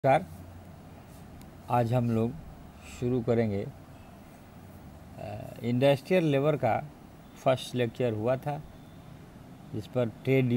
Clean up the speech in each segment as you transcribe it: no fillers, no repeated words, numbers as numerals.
नमस्कार। आज हम लोग शुरू करेंगे इंडस्ट्रियल लेबर का फर्स्ट लेक्चर हुआ था, जिस पर trade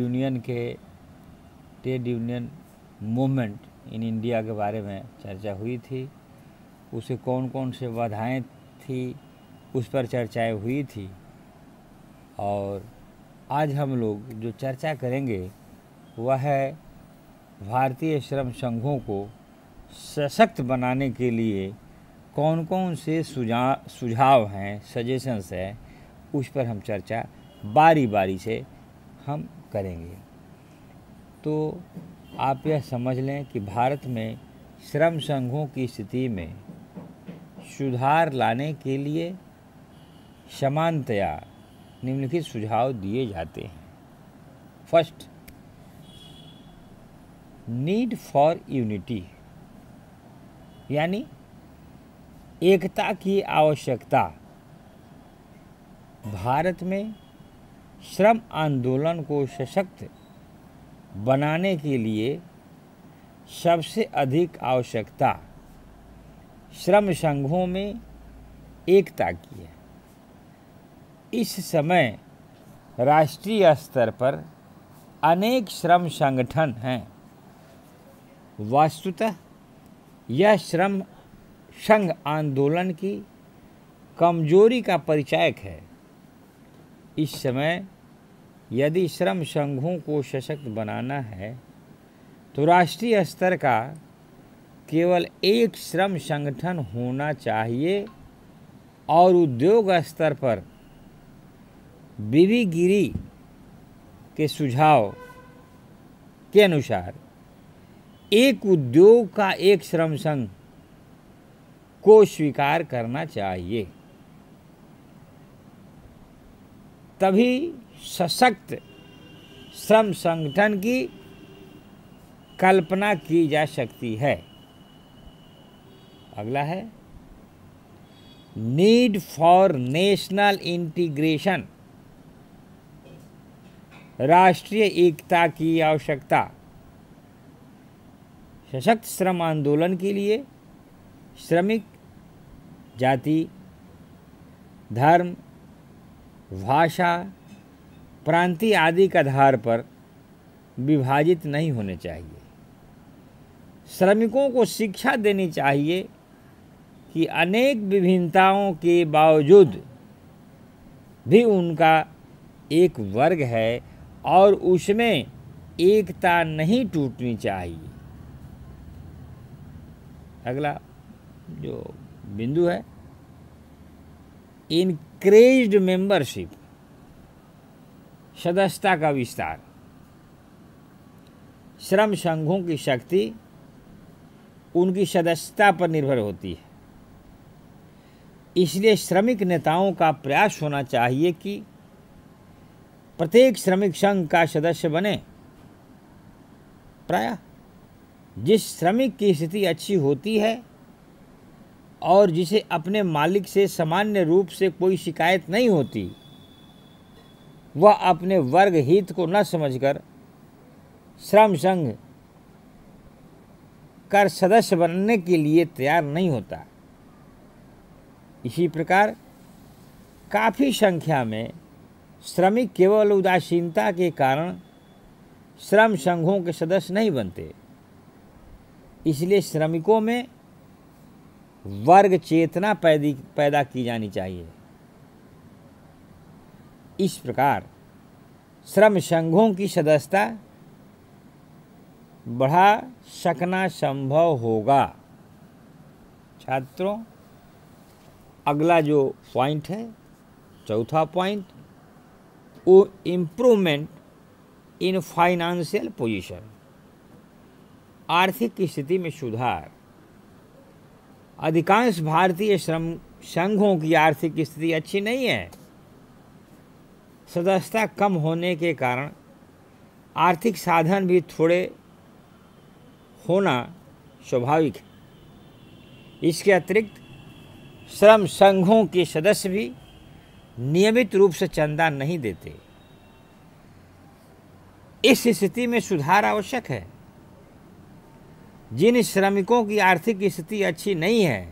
union movement in India के बारे में चर्चा हुई थी। उसे कौन कौन से बाधाएं थी उस पर चर्चाएं हुई थी। और आज हम लोग जो चर्चा करेंगे वह है भारतीय श्रम संघों को सशक्त बनाने के लिए कौन कौन से सुझाव हैं, सजेशंस हैं, उस पर हम चर्चा बारी बारी से हम करेंगे। तो आप यह समझ लें कि भारत में श्रम संघों की स्थिति में सुधार लाने के लिए समानतया निम्नलिखित सुझाव दिए जाते हैं। फर्स्ट, नीड फॉर यूनिटी, यानी एकता की आवश्यकता। भारत में श्रम आंदोलन को सशक्त बनाने के लिए सबसे अधिक आवश्यकता श्रम संघों में एकता की है। इस समय राष्ट्रीय स्तर पर अनेक श्रम संगठन हैं। वस्तुतः यह श्रम संघ आंदोलन की कमजोरी का परिचायक है। इस समय यदि श्रम संघों को सशक्त बनाना है तो राष्ट्रीय स्तर का केवल एक श्रम संगठन होना चाहिए और उद्योग स्तर पर बीबी गिरी के सुझाव के अनुसार एक उद्योग का एक श्रम संघ को स्वीकार करना चाहिए। तभी सशक्त श्रम संगठन की कल्पना की जा सकती है। अगला है नीड फॉर नेशनल इंटीग्रेशन, राष्ट्रीय एकता की आवश्यकता। सशक्त श्रम आंदोलन के लिए श्रमिक जाति, धर्म, भाषा, प्रांतीय आदि के आधार पर विभाजित नहीं होने चाहिए। श्रमिकों को शिक्षा देनी चाहिए कि अनेक विभिन्नताओं के बावजूद भी उनका एक वर्ग है और उसमें एकता नहीं टूटनी चाहिए। अगला जो बिंदु है इनक्रेज्ड मेंबरशिप, सदस्यता का विस्तार। श्रम संघों की शक्ति उनकी सदस्यता पर निर्भर होती है। इसलिए श्रमिक नेताओं का प्रयास होना चाहिए कि प्रत्येक श्रमिक संघ का सदस्य बने। प्रायः जिस श्रमिक की स्थिति अच्छी होती है और जिसे अपने मालिक से सामान्य रूप से कोई शिकायत नहीं होती, वह अपने वर्ग हित को न समझकर श्रम संघ का सदस्य बनने के लिए तैयार नहीं होता। इसी प्रकार काफ़ी संख्या में श्रमिक केवल उदासीनता के कारण श्रम संघों के सदस्य नहीं बनते। इसलिए श्रमिकों में वर्ग चेतना पैदा की जानी चाहिए। इस प्रकार श्रम संघों की सदस्यता बढ़ा सकना संभव होगा। छात्रों, अगला जो पॉइंट है, चौथा पॉइंट, वो इम्प्रूवमेंट इन फाइनेंशियल पोजीशन, आर्थिक स्थिति में सुधार। अधिकांश भारतीय श्रम संघों की आर्थिक स्थिति अच्छी नहीं है। सदस्यता कम होने के कारण आर्थिक साधन भी थोड़े होना स्वाभाविक है। इसके अतिरिक्त श्रम संघों के सदस्य भी नियमित रूप से चंदा नहीं देते। इस स्थिति में सुधार आवश्यक है। जिन श्रमिकों की आर्थिक स्थिति अच्छी नहीं है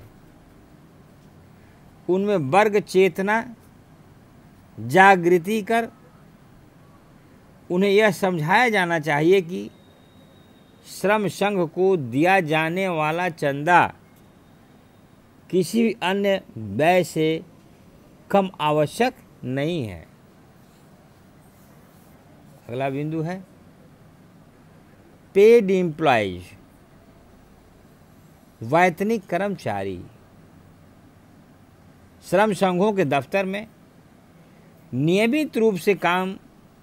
उनमें वर्ग चेतना जागृति कर उन्हें यह समझाया जाना चाहिए कि श्रम संघ को दिया जाने वाला चंदा किसी भी अन्य व्यय से कम आवश्यक नहीं है। अगला बिंदु है पेड एम्प्लॉयज, वैतनिक कर्मचारी। श्रम संघों के दफ्तर में नियमित रूप से काम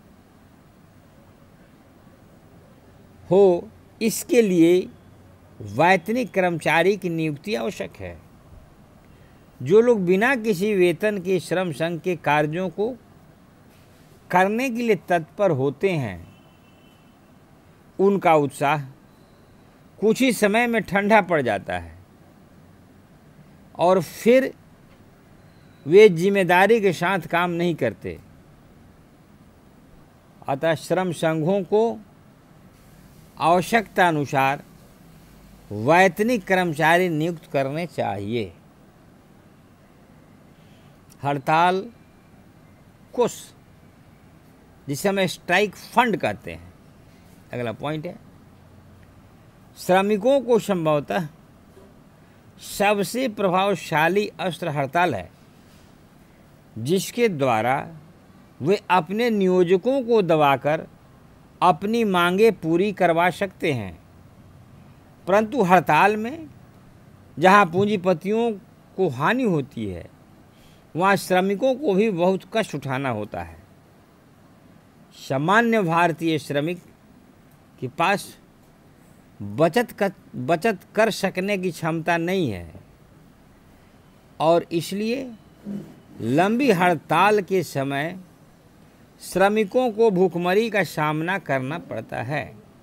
हो, इसके लिए वैतनिक कर्मचारी की नियुक्ति आवश्यक है। जो लोग बिना किसी वेतन के श्रम संघ के कार्यों को करने के लिए तत्पर होते हैं उनका उत्साह कुछ ही समय में ठंडा पड़ जाता है और फिर वे जिम्मेदारी के साथ काम नहीं करते। अतः श्रम संघों को आवश्यकता अनुसार वैतनिक कर्मचारी नियुक्त करने चाहिए। हड़ताल कोष, जिसे हम स्ट्राइक फंड कहते हैं। अगला पॉइंट है श्रमिकों को संभवतः सबसे प्रभावशाली अस्त्र हड़ताल है, जिसके द्वारा वे अपने नियोजकों को दबाकर अपनी मांगें पूरी करवा सकते हैं। परंतु हड़ताल में जहां पूंजीपतियों को हानि होती है वहां श्रमिकों को भी बहुत कष्ट उठाना होता है। सामान्य भारतीय श्रमिक के पास बचत कर सकने की क्षमता नहीं है और इसलिए लंबी हड़ताल के समय श्रमिकों को भूखमरी का सामना करना पड़ता है।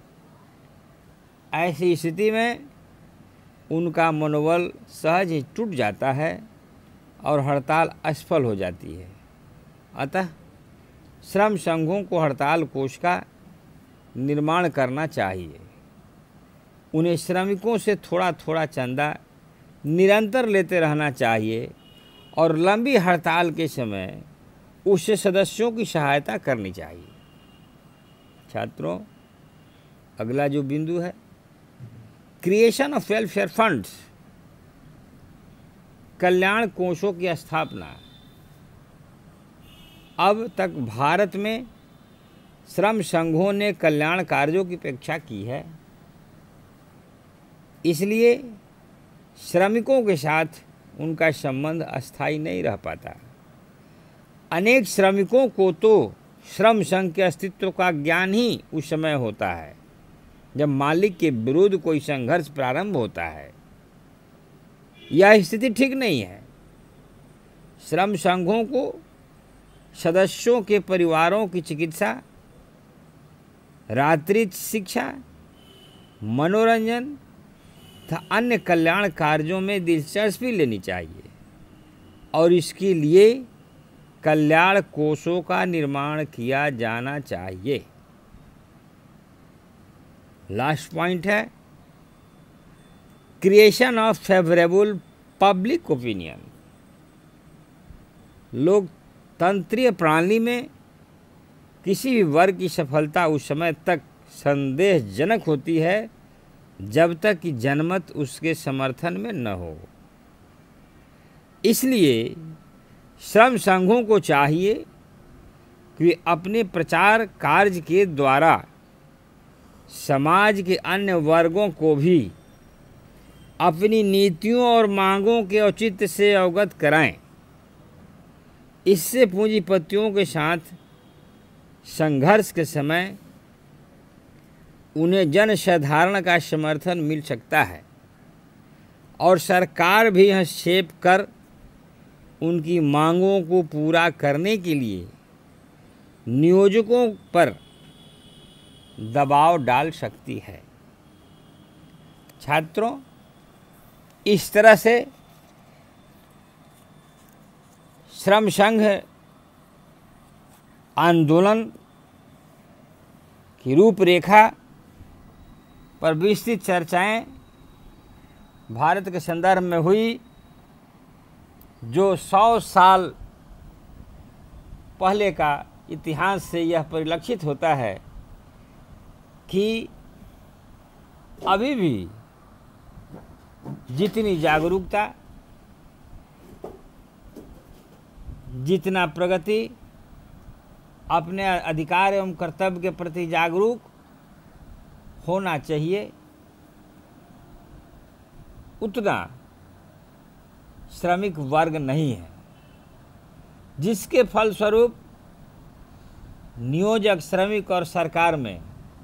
ऐसी स्थिति में उनका मनोबल सहज ही टूट जाता है और हड़ताल असफल हो जाती है। अतः श्रम संघों को हड़ताल कोष का निर्माण करना चाहिए। उन्हें श्रमिकों से थोड़ा थोड़ा चंदा निरंतर लेते रहना चाहिए और लंबी हड़ताल के समय उससे सदस्यों की सहायता करनी चाहिए। छात्रों, अगला जो बिंदु है क्रिएशन ऑफ वेलफेयर फंड्स, कल्याण कोषों की स्थापना। अब तक भारत में श्रम संघों ने कल्याण कार्यों की अपेक्षा की है, इसलिए श्रमिकों के साथ उनका संबंध अस्थायी नहीं रह पाता। अनेक श्रमिकों को तो श्रम संघ के अस्तित्व का ज्ञान ही उस समय होता है जब मालिक के विरुद्ध कोई संघर्ष प्रारंभ होता है। यह स्थिति ठीक नहीं है। श्रम संघों को सदस्यों के परिवारों की चिकित्सा, रात्रि शिक्षा, मनोरंजन तथा अन्य कल्याण कार्यों में दिलचस्पी लेनी चाहिए और इसके लिए कल्याण कोषों का निर्माण किया जाना चाहिए। लास्ट पॉइंट है creation of favourable public opinion. लोकतंत्रीय प्रणाली में किसी भी वर्ग की सफलता उस समय तक संदेहजनक होती है जब तक कि जनमत उसके समर्थन में न हो। इसलिए श्रम संघों को चाहिए कि वे अपने प्रचार कार्य के द्वारा समाज के अन्य वर्गों को भी अपनी नीतियों और मांगों के औचित्य से अवगत कराएं। इससे पूंजीपतियों के साथ संघर्ष के समय उन्हें जनसाधारण का समर्थन मिल सकता है और सरकार भी हस्तक्षेप कर उनकी मांगों को पूरा करने के लिए नियोजकों पर दबाव डाल सकती है। छात्रों, इस तरह से श्रम संघ आंदोलन की रूपरेखा पर विस्तृत चर्चाएं भारत के संदर्भ में हुई, जो 100 साल पहले का इतिहास से यह परिलक्षित होता है कि अभी भी जितनी जागरूकता, जितना प्रगति, अपने अधिकार एवं कर्तव्य के प्रति जागरूक होना चाहिए, उतना श्रमिक वर्ग नहीं है, जिसके फलस्वरूप नियोजक, श्रमिक और सरकार में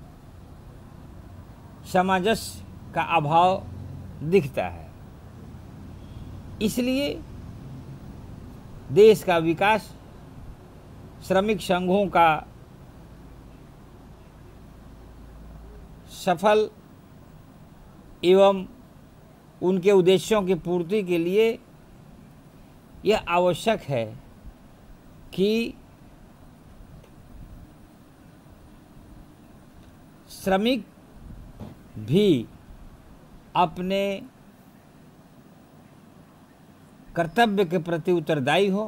सामंजस्य का अभाव दिखता है। इसलिए देश का विकास श्रमिक संघों का सफल एवं उनके उद्देश्यों की पूर्ति के लिए यह आवश्यक है कि श्रमिक भी अपने कर्तव्य के प्रति उत्तरदायी हो,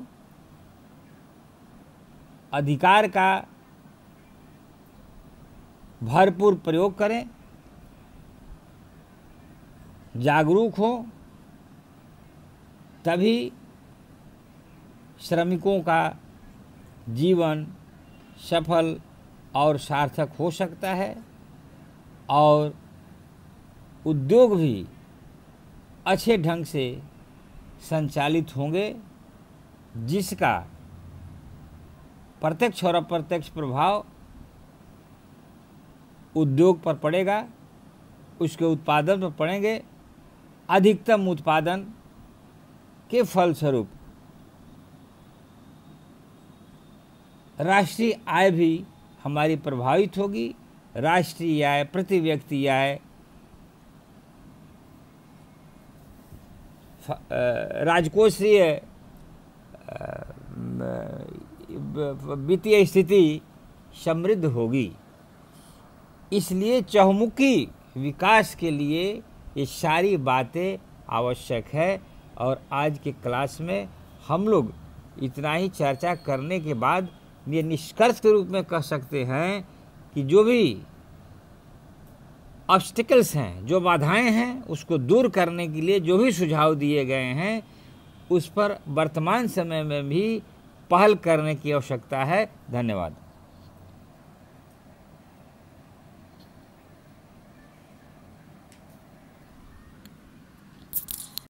अधिकार का भरपूर प्रयोग करें, जागरूक हो, तभी श्रमिकों का जीवन सफल और सार्थक हो सकता है और उद्योग भी अच्छे ढंग से संचालित होंगे, जिसका प्रत्यक्ष और अप्रत्यक्ष प्रभाव उद्योग पर पड़ेगा, उसके उत्पादन पर पड़ेंगे। अधिकतम उत्पादन के फलस्वरूप राष्ट्रीय आय भी हमारी प्रभावित होगी। राष्ट्रीय आय, प्रति व्यक्ति आय, राजकोषीय वित्तीय स्थिति समृद्ध होगी। इसलिए चहुमुखी विकास के लिए ये सारी बातें आवश्यक है। और आज के क्लास में हम लोग इतना ही चर्चा करने के बाद ये निष्कर्ष के रूप में कह सकते हैं कि जो भी ऑब्स्टिकल्स हैं, जो बाधाएं हैं, उसको दूर करने के लिए जो भी सुझाव दिए गए हैं, उस पर वर्तमान समय में भी पहल करने की आवश्यकता है। धन्यवाद।